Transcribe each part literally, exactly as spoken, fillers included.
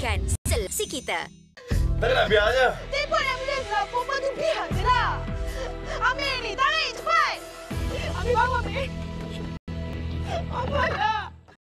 menyuarakan selesi kita. Tak nak biar je. Telefon ambulans lah. Perempuan tu biar je lah. Ambil ni. Tarik cepat. Ambil bangun, ambil. Apa lah?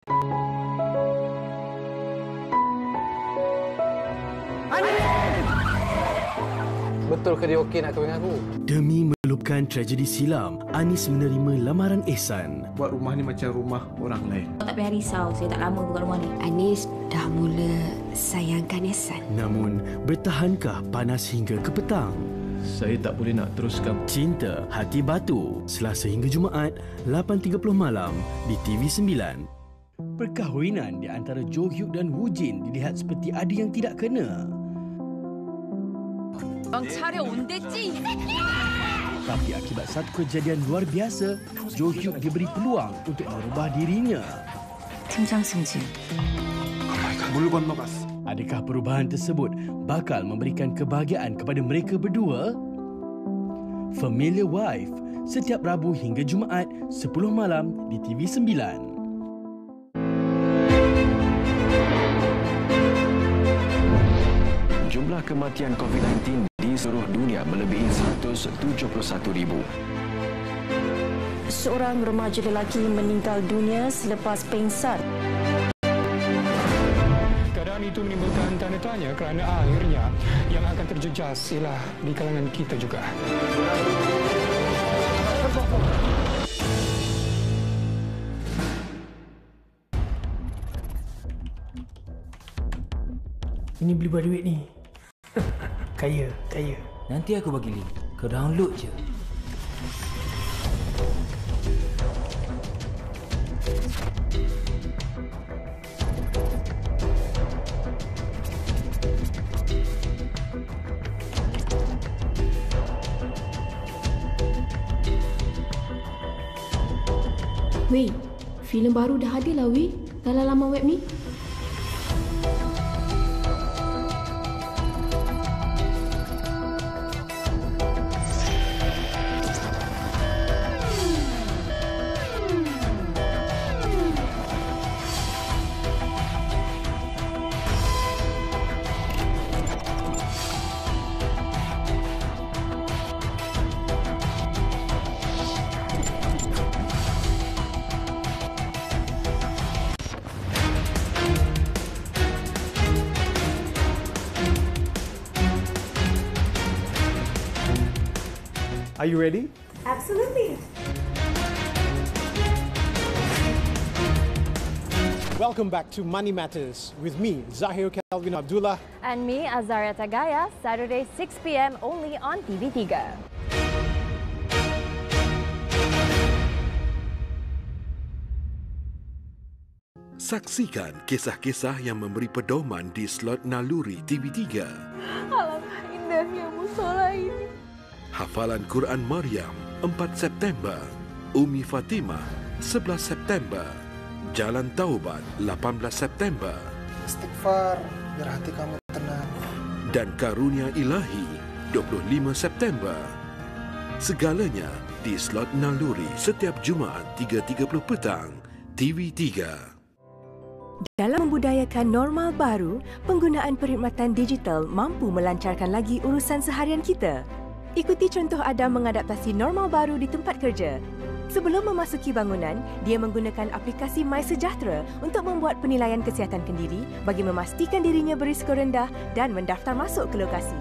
Betul ke dia okey nak kahwin dengan aku? Demi melupkan tragedi silam, Anis menerima lamaran Ehsan. Buat rumah ni macam rumah orang lain. Tak payah risau, saya tak lama buka rumah ni. Anis dah mula sayangkan Ehsan. Namun, bertahankah panas hingga ke petang? Saya tak boleh nak teruskan. Cinta Hati Batu, Selasa hingga Jumaat, lapan tiga puluh malam di T V sembilan. Perkahwinan di antara Jo Hyuk dan Woo Jin dilihat seperti ada yang tidak kena. Bang Charya undeci. Tapi akibat satu kejadian luar biasa, Jo Hyuk diberi peluang untuk merubah dirinya. 팀장 승진. Mulai bakas. Adakah perubahan tersebut bakal memberikan kebahagiaan kepada mereka berdua? Familiar Wife, setiap Rabu hingga Jumaat, sepuluh malam di T V sembilan. Jumlah kematian COVID sembilan belas di seluruh dunia melebihi seratus tujuh puluh satu ribu. Seorang remaja lelaki meninggal dunia selepas pingsan. Keadaan itu menimbulkan tanda tanya kerana akhirnya yang akan terjejas ialah di kalangan kita juga. Ini beli buat duit ni. Kaya, kaya. Nanti aku bagi link. Kau download je. Weh, filem baru dah ada lah weh dalam laman web ni. Are you ready? Absolutely. Welcome back to Money Matters with me, Zahir Kelvin Abdullah. And me, Azaria Tagaya, Saturday six p m only on T V tiga. Saksikan kisah-kisah yang memberi pedoman di slot naluri T V tiga. Alangkah indahnya musola ini. Hafalan Quran Maryam, empat September. Umi Fatimah, sebelas September. Jalan Taubat, lapan belas September. Istighfar, biar hati kamu tenang. Dan Karunia Ilahi, dua puluh lima September. Segalanya di slot naluri setiap Jumaat tiga tiga puluh petang, T V tiga. Dalam membudayakan normal baru, penggunaan perkhidmatan digital mampu melancarkan lagi urusan seharian kita. Ikuti contoh Adam mengadaptasi normal baru di tempat kerja. Sebelum memasuki bangunan, dia menggunakan aplikasi MySejahtera untuk membuat penilaian kesihatan kendiri bagi memastikan dirinya berisiko rendah dan mendaftar masuk ke lokasi.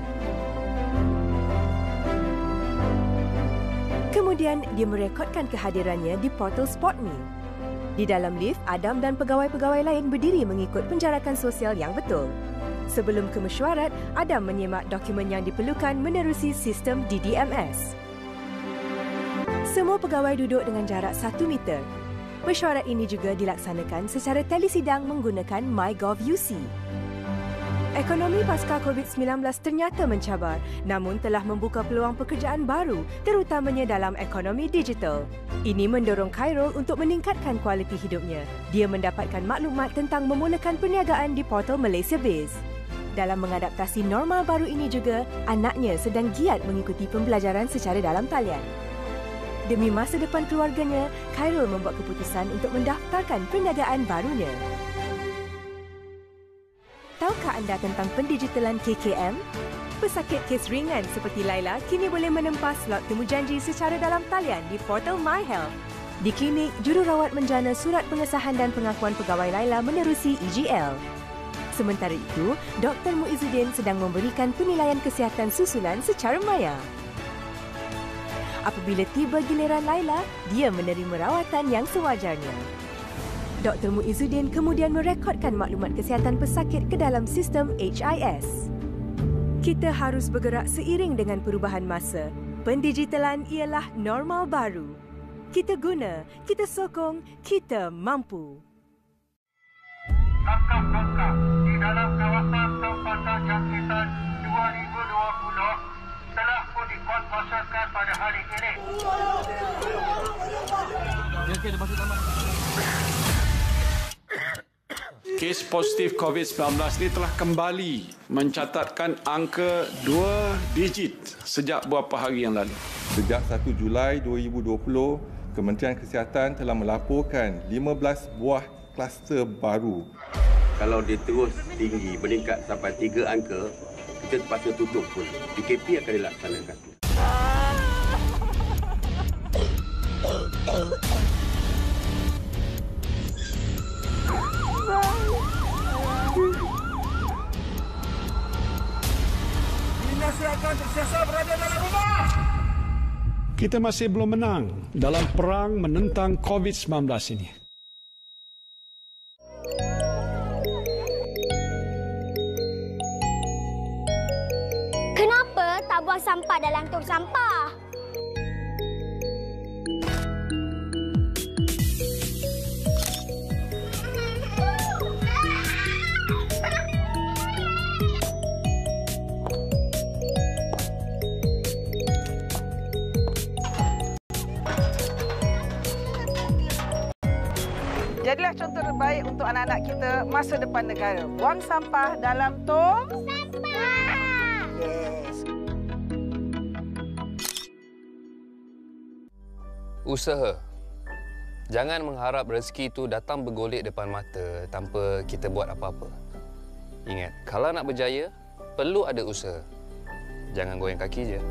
Kemudian, dia merekodkan kehadirannya di portal SpotMe. Di dalam lift, Adam dan pegawai-pegawai lain berdiri mengikut penjarakan sosial yang betul. Sebelum ke mesyuarat, Adam menyemak dokumen yang diperlukan menerusi sistem D D M S. Semua pegawai duduk dengan jarak satu meter. Mesyuarat ini juga dilaksanakan secara telesidang menggunakan MyGov.U C. Ekonomi pasca COVID sembilan belas ternyata mencabar, namun telah membuka peluang pekerjaan baru, terutamanya dalam ekonomi digital. Ini mendorong Khairul untuk meningkatkan kualiti hidupnya. Dia mendapatkan maklumat tentang memulakan perniagaan di portal Malaysia Biz. Dalam mengadaptasi normal baru ini juga, anaknya sedang giat mengikuti pembelajaran secara dalam talian. Demi masa depan keluarganya, Khairul membuat keputusan untuk mendaftarkan perniagaan barunya. tahukah anda tentang pendigitalan K K M? Pesakit kes ringan seperti Laila kini boleh menempah slot temujanji secara dalam talian di portal MyHealth. Di klinik, jururawat menjana surat pengesahan dan pengakuan pegawai Laila menerusi E G L. Sementara itu, Doktor Muizzuddin sedang memberikan penilaian kesihatan susulan secara maya. Apabila tiba giliran Laila, dia menerima rawatan yang sewajarnya. Doktor Muizzuddin kemudian merekodkan maklumat kesihatan pesakit ke dalam sistem H I S. Kita harus bergerak seiring dengan perubahan masa. Pendigitalan ialah normal baru. Kita guna, kita sokong, kita mampu. Langkah-langkah di dalam kawasan tempatan jangkitan dua ribu dua puluh telah pun dikuatkuasakan pada hari ini. Kes positif covid sembilan belas ini telah kembali mencatatkan angka dua digit sejak beberapa hari yang lalu. Sejak satu Julai dua ribu dua puluh, Kementerian Kesihatan telah melaporkan lima belas buah kluster baru. Kalau dia terus tinggi, meningkat sampai tiga angka, kita terpaksa tutup pun. P K P akan dilaksanakan. Kita masih belum menang dalam perang menentang covid sembilan belas ini. Kenapa tak buang sampah dalam tong sampah? Jadilah contoh terbaik untuk anak-anak kita masa depan negara. Buang sampah dalam tong sampah. Yes. Usaha. Jangan mengharap rezeki itu datang bergolek depan mata tanpa kita buat apa-apa. Ingat, kalau nak berjaya, perlu ada usaha. Jangan goyang kaki je.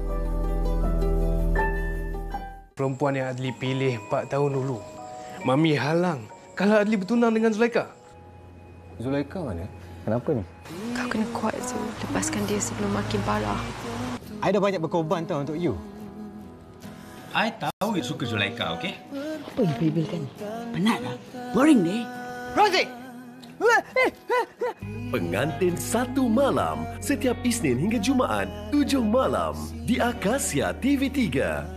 Perempuan yang Adli pilih empat tahun dulu. Mami halang kalau Adli bertunang dengan Zulaika. Zulaika mana? Kenapa ni? Kau kena kuat, Zul. Lepaskan dia sebelum makin parah. I dah banyak berkorban tau untuk you. I tahu you suka Zulaika, okey? Apa you bebelkan ni? Penat lah. Boring ni. Rosie! Pengantin Satu Malam setiap Isnin hingga Jumaat tujuh malam di Akasia T V tiga.